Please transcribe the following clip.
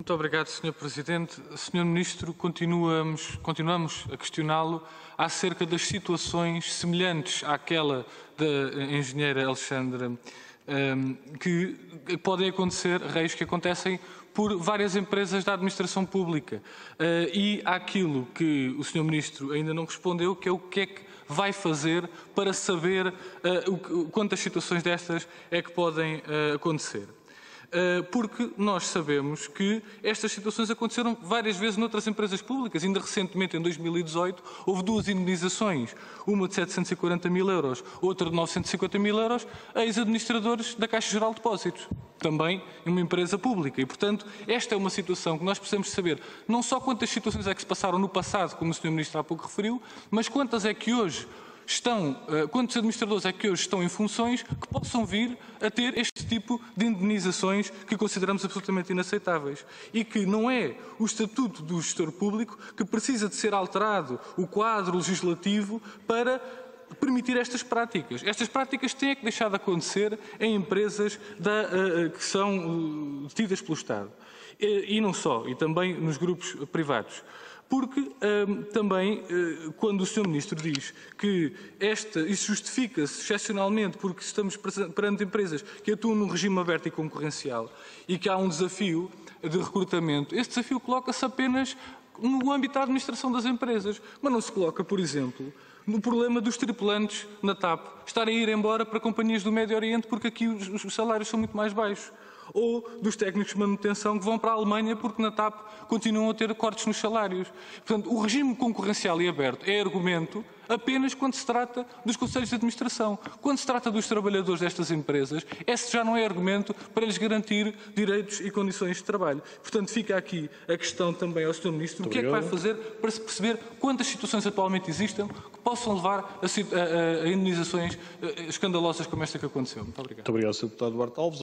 Muito obrigado, Sr. Presidente. Sr. Ministro, continuamos a questioná-lo acerca das situações semelhantes àquela da engenheira Alexandra, que podem acontecer, reis que acontecem por várias empresas da administração pública. E àquilo que o Sr. Ministro ainda não respondeu, que é o que é que vai fazer para saber quantas situações destas é que podem acontecer. Porque nós sabemos que estas situações aconteceram várias vezes noutras empresas públicas. Ainda recentemente, em 2018, houve duas indemnizações, uma de 740 mil euros, outra de 950 mil euros, a ex-administradores da Caixa Geral de Depósitos, também em uma empresa pública. E, portanto, esta é uma situação que nós precisamos saber não só quantas situações é que se passaram no passado, como o Sr. Ministro há pouco referiu, mas quantas é que hoje quantos administradores é que hoje estão em funções que possam vir a ter este tipo de indemnizações que consideramos absolutamente inaceitáveis e que não é o Estatuto do Gestor Público que precisa de ser alterado, o quadro legislativo, para permitir estas práticas. Estas práticas têm que deixar de acontecer em empresas que são detidas pelo Estado. E não só, e também nos grupos privados. Porque também, quando o Sr. Ministro diz que isso justifica-se excepcionalmente porque estamos perante empresas que atuam num regime aberto e concorrencial e que há um desafio de recrutamento, esse desafio coloca-se apenas no âmbito da administração das empresas, mas não se coloca, por exemplo, no problema dos tripulantes na TAP estarem a ir embora para companhias do Médio Oriente porque aqui os salários são muito mais baixos. Ou dos técnicos de manutenção que vão para a Alemanha porque na TAP continuam a ter cortes nos salários. Portanto, o regime concorrencial e aberto é argumento apenas quando se trata dos conselhos de administração. Quando se trata dos trabalhadores destas empresas, esse já não é argumento para lhes garantir direitos e condições de trabalho. Portanto, fica aqui a questão também ao Sr. Ministro, o que é que vai fazer para se perceber quantas situações atualmente existem que possam levar a indenizações escandalosas como esta que aconteceu. Muito obrigado. Muito obrigado, Sr. Deputado Duarte Alves.